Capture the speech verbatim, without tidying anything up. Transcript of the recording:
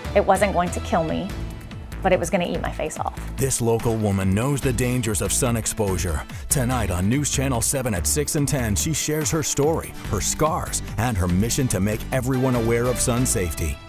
It wasn't going to kill me, but it was going to eat my face off. This local woman knows the dangers of sun exposure. Tonight on News Channel seven at six and ten, she shares her story, her scars, and her mission to make everyone aware of sun safety.